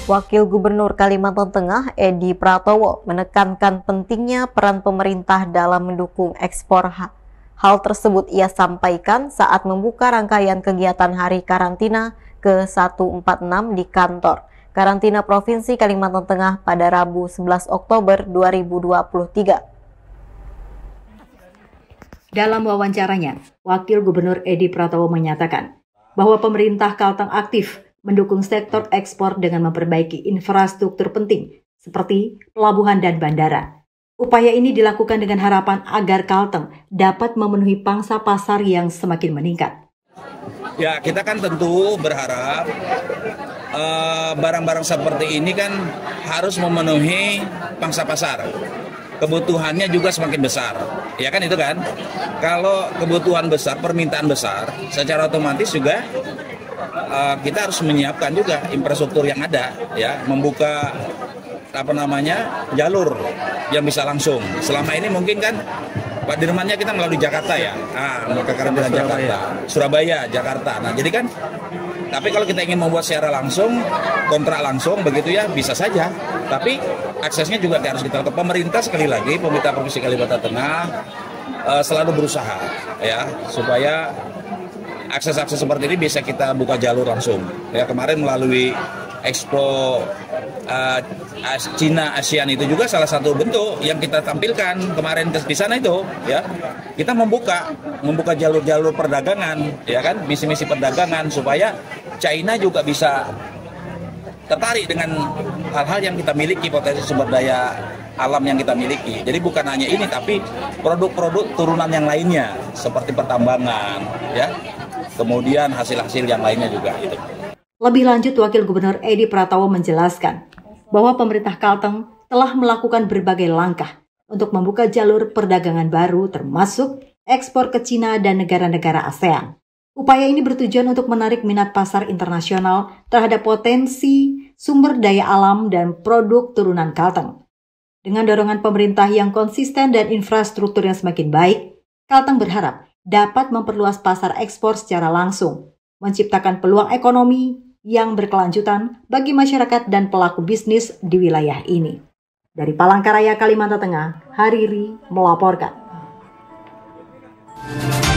Wakil Gubernur Kalimantan Tengah, Edi Pratowo, menekankan pentingnya peran pemerintah dalam mendukung ekspor. Hal tersebut ia sampaikan saat membuka rangkaian kegiatan Hari Karantina ke-146 di kantor Karantina Provinsi Kalimantan Tengah pada Rabu 11 Oktober 2023. Dalam wawancaranya, Wakil Gubernur Edi Pratowo menyatakan bahwa pemerintah Kalteng aktif mendukung sektor ekspor dengan memperbaiki infrastruktur penting seperti pelabuhan dan bandara. Upaya ini dilakukan dengan harapan agar Kalteng dapat memenuhi pangsa pasar yang semakin meningkat. Ya, kita kan tentu berharap barang-barang seperti ini kan harus memenuhi pangsa pasar. Kebutuhannya juga semakin besar, ya kan itu kan. Kalau kebutuhan besar, permintaan besar, secara otomatis juga kita harus menyiapkan juga infrastruktur yang ada, ya, membuka jalur yang bisa langsung. Selama ini mungkin kan Pak Dirmannya kita melalui Jakarta ya, ke karantina Jakarta, Surabaya, Jakarta. Nah jadi kan, tapi kalau kita ingin membuat secara langsung, kontrak langsung begitu ya bisa saja. Tapi aksesnya juga harus kita lakukan. Pemerintah sekali lagi, pemerintah Provinsi Kalimantan Tengah selalu berusaha ya supaya akses-akses seperti ini bisa kita buka jalur langsung. Ya kemarin melalui Expo Cina ASEAN itu juga salah satu bentuk yang kita tampilkan kemarin di sana itu, ya. Kita membuka jalur-jalur perdagangan, ya kan, misi-misi perdagangan supaya China juga bisa tertarik dengan hal-hal yang kita miliki, potensi sumber daya alam yang kita miliki. Jadi bukan hanya ini, tapi produk-produk turunan yang lainnya seperti pertambangan, ya. Kemudian hasil-hasil yang lainnya juga itu. Lebih lanjut, Wakil Gubernur Edi Pratowo menjelaskan bahwa pemerintah Kalteng telah melakukan berbagai langkah untuk membuka jalur perdagangan baru termasuk ekspor ke Cina dan negara-negara ASEAN. Upaya ini bertujuan untuk menarik minat pasar internasional terhadap potensi sumber daya alam dan produk turunan Kalteng. Dengan dorongan pemerintah yang konsisten dan infrastruktur yang semakin baik, Kalteng berharap dapat memperluas pasar ekspor secara langsung, menciptakan peluang ekonomi yang berkelanjutan bagi masyarakat dan pelaku bisnis di wilayah ini. Dari Palangkaraya, Kalimantan Tengah, Hariri melaporkan.